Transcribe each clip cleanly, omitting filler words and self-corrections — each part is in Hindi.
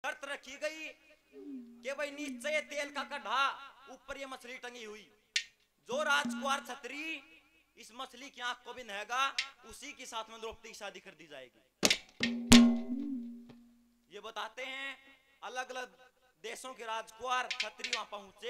शर्त रखी गई कि भाई नीचे ये तेल का कढ़ा, ऊपर ये मछली टंगी हुई, जो राजकुमार छतरी इस मछली की आंख को भी नहेगा उसी के साथ में द्रौपदी की शादी कर दी जाएगी। ये बताते हैं अलग अलग देशों के राजकुमार छतरी वहां पहुंचे।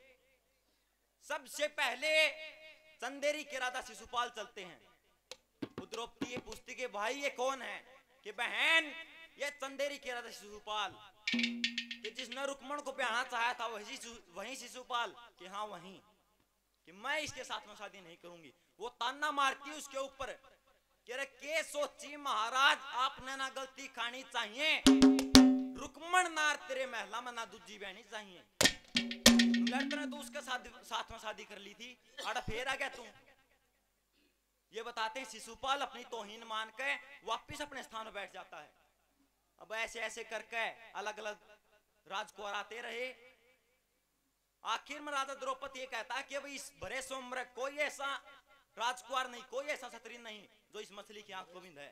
सबसे पहले चंदेरी के राजा शिशुपाल चलते हैं। द्रौपदी पूछती कि भाई ये कौन है? कि बहन ये चंदेरी के राजा शिशुपाल, कि जिसने रुक्मण को ब्याहना चाहा था वही शिशुपाल। कि हाँ वही, कि मैं इसके साथ में शादी नहीं करूंगी। वो ताना मारती उसके ऊपर कि अरे के सोची महाराज, आपने ना गलती खानी चाहिए, रुक्मण नार तेरे महला में ना दूजी बहनी चाहिए। लड़ते ने तो उसके साथ में शादी कर ली थी, अड़ा फेर आ गया तू। ये बताते हैं शिशुपाल अपनी तौहीन मान के वापिस अपने स्थान पर बैठ जाता है। अब ऐसे ऐसे करके अलग अलग राजकुमार आते रहे। आखिर में राजा द्रौपदी ये कहता है कि भाई इस भरे सोमर कोई ऐसा राजकुमार नहीं, कोई ऐसा क्षत्रिय नहीं जो इस मछली की आंख को बिंद है।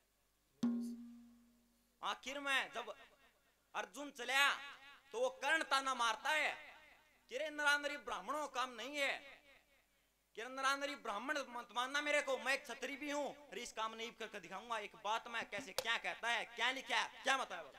आखिर में जब अर्जुन चला तो वो कर्ण ताना मारता है कि रे नरानरी ब्राह्मणों का काम नहीं है, कि नरानरी ब्राह्मण मत मानना मेरे को, मैं एक क्षत्रिय भी हूं, इस काम नहीं करके दिखाऊंगा। एक बात में कैसे क्या कहता है, क्या लिखा है, क्या बताया?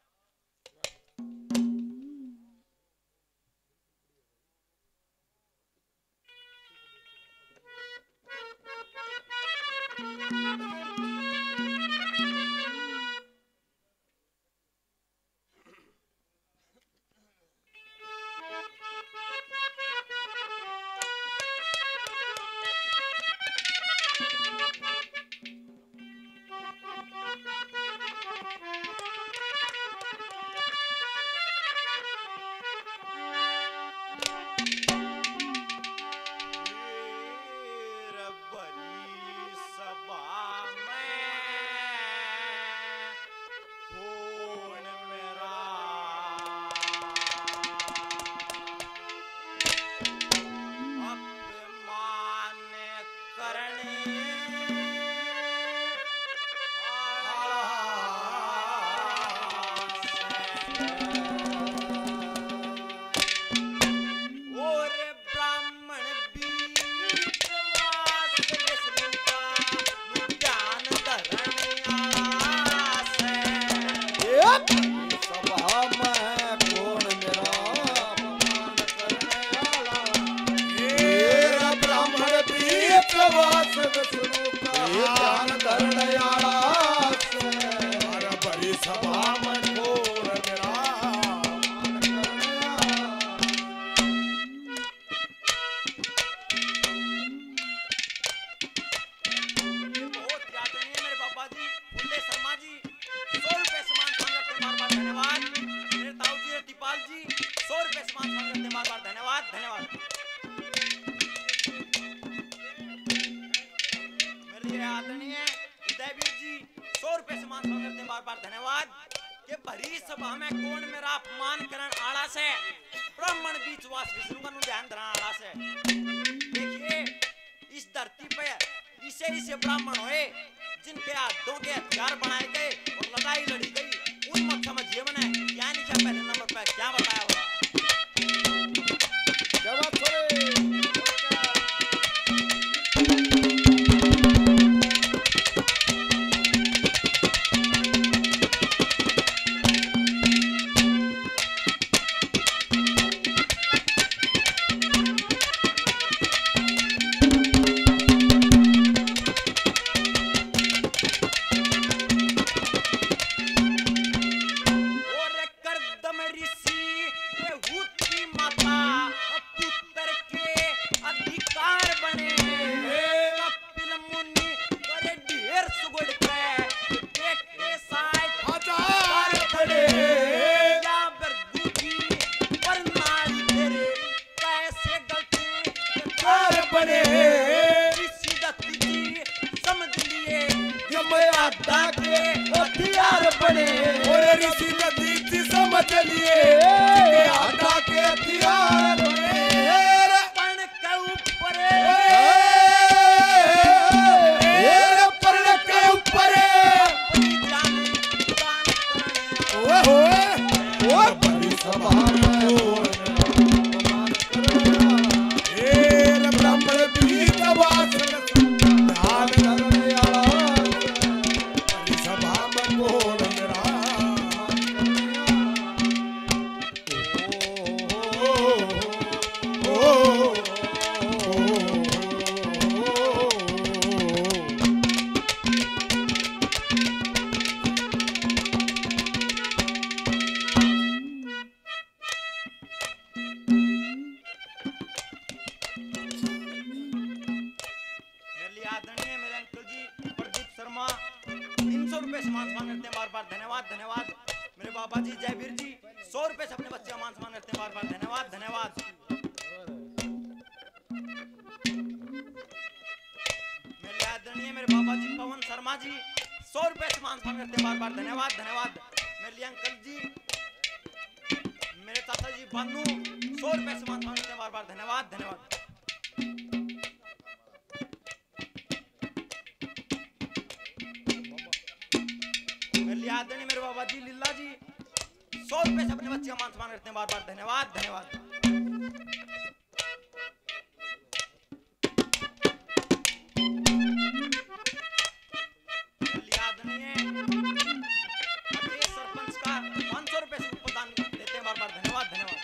ब्राह्मण हुए जिनके हाथों के हथियार बनाए गए और लड़ाई लड़ी गई, उन मत समझिए मैंने क्या नहीं क्या पहले नंबर पर क्या बताया होगा। ओए सभा में ब्राह्मण बीज वास ध्यान धरने सभा में बोल धन्यवाद धन्यवाद। मेरे बाबा जी जयवीर जी 100 रुपए से अपने बच्चे मान सम्मान करते हैं बार बार धन्यवाद धन्यवाद। मेरे आदरणीय मेरे बाबा जी पवन शर्मा जी 100 रुपए से मान सम्मान करते हैं बार बार धन्यवाद धन्यवाद। मेरे अंकल जी मेरे चाचा जी भानु 100 रुपए से मान सम्मान करते हैं बार बार धन्यवाद धन्यवाद। आदरणीय मेरे बाबा जी लीला जी 100 रुपए से अपने बच्चे का मान सम्मान करते हैं बार बार धन्यवाद धन्यवाद। आदरणीय सरपंच का 500 रुपए से प्रदान देते हैं बार बार धन्यवाद धन्यवाद।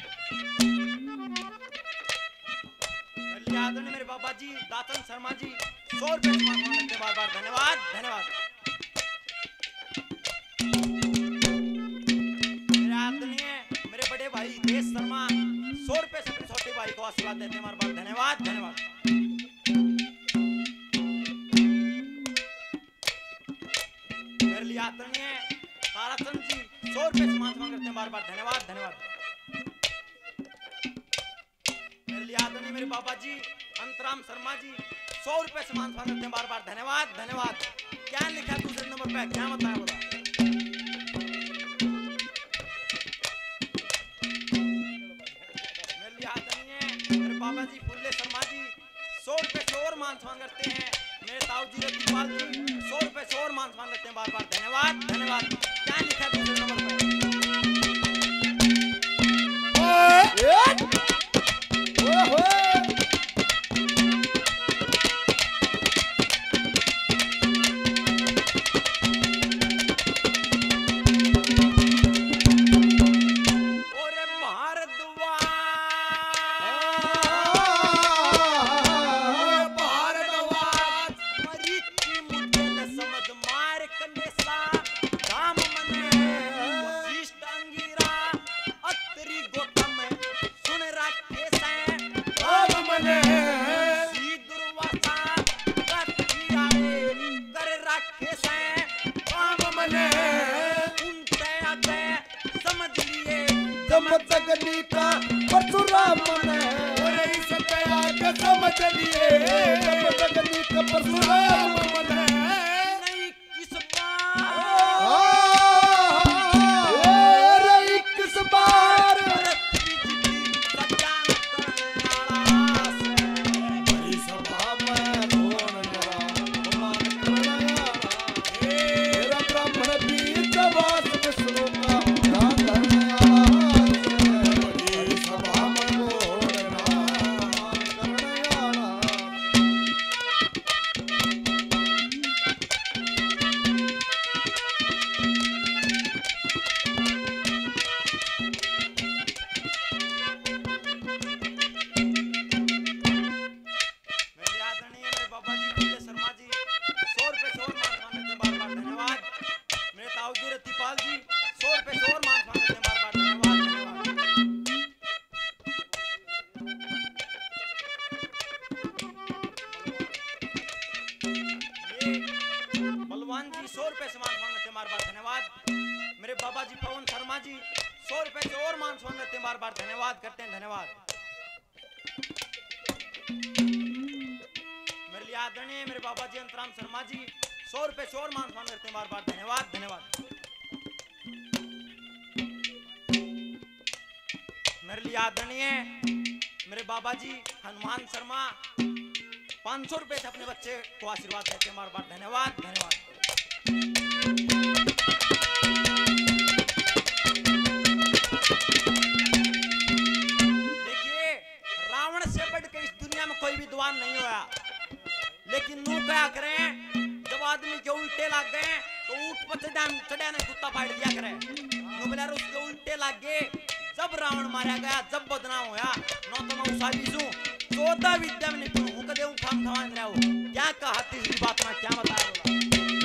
आदरणीय मेरे बाबा जी दातन शर्मा जी 100 रुपए से मान सम्मान करते हैं बार बार धन्यवाद धन्यवाद। भाई देश शर्मा 100 रुपए से अपने छोटे भाई को आशीर्वाद देते हैं बार बार धन्यवाद धन्यवाद। मेरे लिए आदरणीय ताराचंद जी 100 रुपए से मान सम्मान करते हैं बार बार धन्यवाद धन्यवाद। मेरे लिए आदरणीय मेरे बाबा जी अंतराम शर्मा जी 100 रुपए से मान सम्मान करते हैं बार बार धन्यवाद धन्यवाद। क्या लिखा है दूसरे नंबर पे क्या बताया बोला। बाबा जी फुल्ले शर्मा जी 100 रुपए से और मान सम्मान करते हैं। मेरे ताऊ जी रतिपाल जी 100 रुपए से और मान सम्मान करते हैं बार बार धन्यवाद धन्यवाद। क्या लिखा है दूसरे नंबर पे परशुराम ने समझ लिए परशुराम ने किस बार सभा में ब्राह्मण बीज वास विष्णु का रतिपाल जी 100 रुपए से और मान सम्मान करते हैं बार बार धन्यवाद धन्यवाद। बलवान जी 100 रुपए से मान सम्मान करते हैं बार बार धन्यवाद। मेरे बाबा जी पवन शर्मा जी 100 रुपए से और मान सम्मान करते हैं बार बार धन्यवाद करते हैं धन्यवाद। मेरे लिए आदरणीय मेरे बाबा जी अंतराम शर्मा जी 100 रुपए से और मान सम्मान करते हैं बार बार धन्यवाद धन्यवाद। मेरे लिए आदरणीय मेरे बाबा जी हनुमान शर्मा 500 रुपए से अपने बच्चे को आशीर्वाद देते हैं बार बार धन्यवाद धन्यवाद। चढ़िया ने कुत्ता फाड़ दिया करे नो उसके उल्टे लाग गए। जब रावण मारा गया, जब बदनाम होया, नो तो मैं उसाबीसू 14 विद्या में निपुण हूं, कदे हूं खाम खवान रहा हूं। क्या कहा तीसरी बात में, क्या बताया बोला।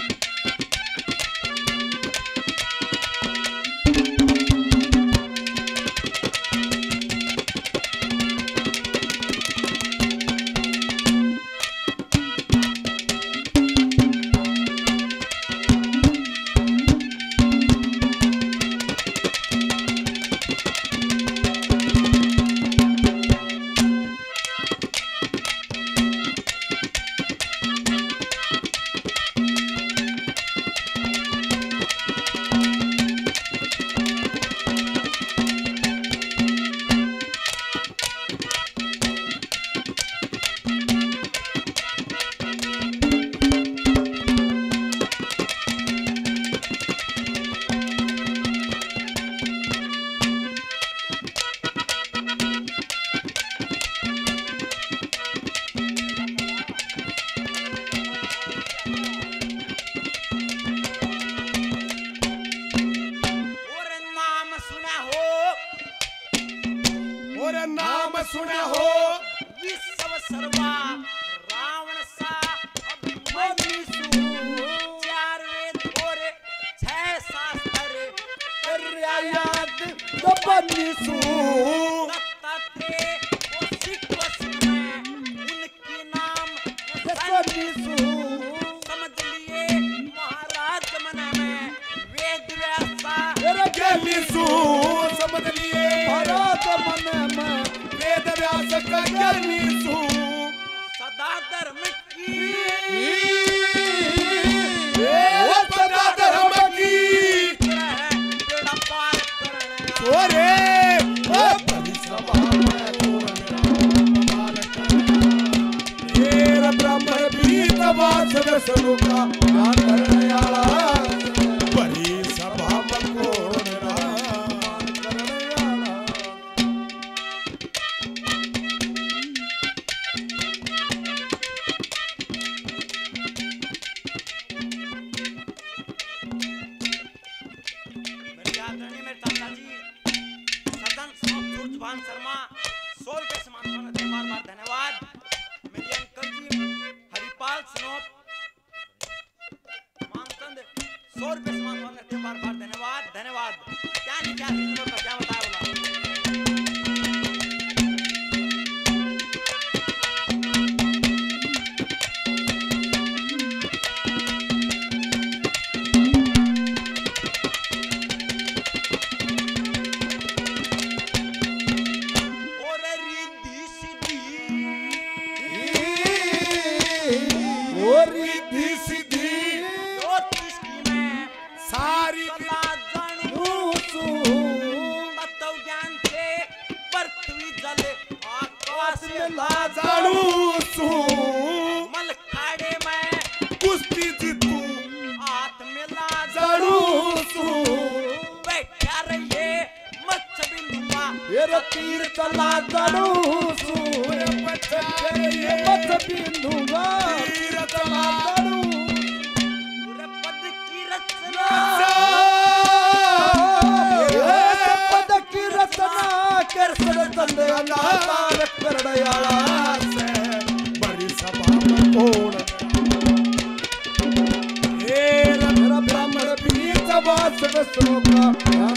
नाम सुना हो विश्व सर्वा रावण सा अभिमन्यु, 4 वेद और 6 शास्त्र कर याद बनिसु दत्तात्रेय और सिख में उनके नाम बनिसु समझ लिए महाराज मन में वेद व्यासा गलिसु समझ लिए महाराज मन में वेद व्यास का गलिसु सदा धर्म की सदा धर्म की बेड़ा पार करना ओरे परिसभा ब्राह्मण बीत वासव स्वरूपा ज्ञान करने वाला बड़ी सभा में कौन मान करने वाला। मेरे आदरणीय मेरे चाचा जी सदन सूरजभान शर्मा 100 रुपए से मानते हैं, बार-बार धन्यवाद। मेरे अंकल जी हरिपाल सनोप मानचंद 100 रुपए से मानते हैं, बार-बार धन्यवाद धन्यवाद। क्या लिखा है नंबर पर, क्या बताया बोला। मलखाड़े में कुश्ती जीतू हाथ में ला जड़ू बैठा रहिए मच्छ बिंदुआ ये तीर चला जड़ू मत बिंदुआ तीर चला जड़ू पद की रचना पद की रचना कर सदे अनार करड़याला से बड़ी सभा में कौन ब्राह्मण बीत वासव श्लोका